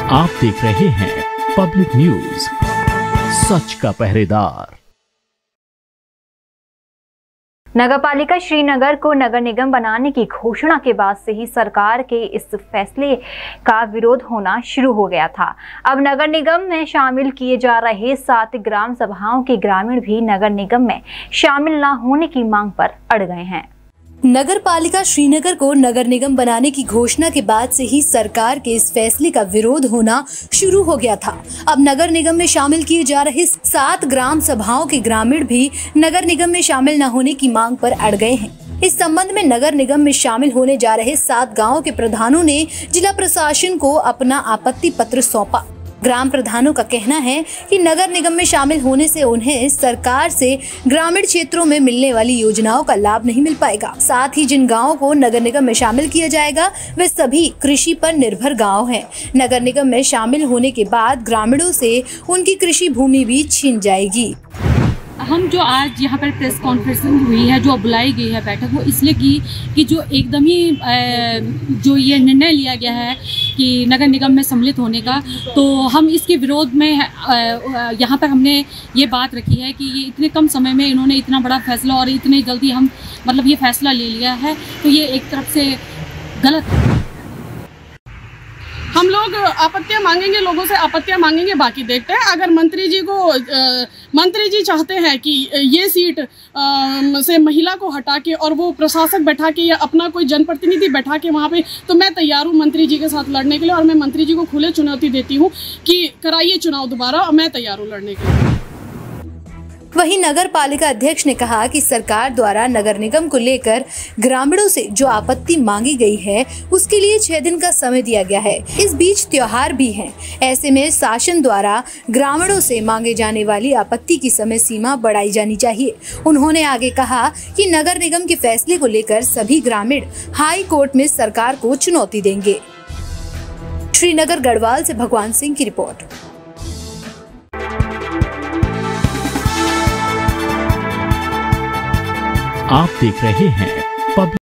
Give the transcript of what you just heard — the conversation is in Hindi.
आप देख रहे हैं पब्लिक न्यूज, सच का पहरेदार। नगरपालिका श्रीनगर को नगर निगम बनाने की घोषणा के बाद से ही सरकार के इस फैसले का विरोध होना शुरू हो गया था। अब नगर निगम में शामिल किए जा रहे 7 ग्राम सभाओं के ग्रामीण भी नगर निगम में शामिल न होने की मांग पर अड़ गए हैं। नगर पालिका श्रीनगर को नगर निगम बनाने की घोषणा के बाद से ही सरकार के इस फैसले का विरोध होना शुरू हो गया था। अब नगर निगम में शामिल किए जा रहे 7 ग्राम सभाओं के ग्रामीण भी नगर निगम में शामिल न होने की मांग पर अड़ गए हैं। इस संबंध में नगर निगम में शामिल होने जा रहे 7 गाँव के प्रधानों ने जिला प्रशासन को अपना आपत्ति पत्र सौंपा। ग्राम प्रधानों का कहना है कि नगर निगम में शामिल होने से उन्हें सरकार से ग्रामीण क्षेत्रों में मिलने वाली योजनाओं का लाभ नहीं मिल पाएगा। साथ ही जिन गांवों को नगर निगम में शामिल किया जाएगा वे सभी कृषि पर निर्भर गांव हैं। नगर निगम में शामिल होने के बाद ग्रामीणों से उनकी कृषि भूमि भी छीन जाएगी। हम जो आज यहाँ पर प्रेस कॉन्फ्रेंसिंग हुई है, जो बुलाई गई है बैठक, वो इसलिए की कि जो एकदम ही जो ये निर्णय लिया गया है कि नगर निगम में सम्मिलित होने का, तो हम इसके विरोध में यहाँ पर हमने ये बात रखी है कि ये इतने कम समय में इन्होंने इतना बड़ा फैसला और इतनी जल्दी हम ये फैसला ले लिया है, तो ये एक तरफ से गलत है। हम लोग आपत्तियां मांगेंगे, लोगों से आपत्तियां मांगेंगे, बाकी देखते हैं। अगर मंत्री जी चाहते हैं कि ये सीट से महिला को हटा के और वो प्रशासक बैठा के या अपना कोई जनप्रतिनिधि बैठा के वहाँ पे, तो मैं तैयार हूँ मंत्री जी के साथ लड़ने के लिए। और मैं मंत्री जी को खुले चुनौती देती हूँ कि कराइए चुनाव दोबारा, और मैं तैयार हूँ लड़ने के लिए। वहीं नगर पालिका अध्यक्ष ने कहा कि सरकार द्वारा नगर निगम को लेकर ग्रामीणों से जो आपत्ति मांगी गई है उसके लिए 6 दिन का समय दिया गया है। इस बीच त्योहार भी हैं। ऐसे में शासन द्वारा ग्रामीणों से मांगे जाने वाली आपत्ति की समय सीमा बढ़ाई जानी चाहिए। उन्होंने आगे कहा कि नगर निगम के फैसले को लेकर सभी ग्रामीण हाई कोर्ट में सरकार को चुनौती देंगे। श्रीनगर गढ़वाल से भगवान सिंह की रिपोर्ट। आप देख रहे हैं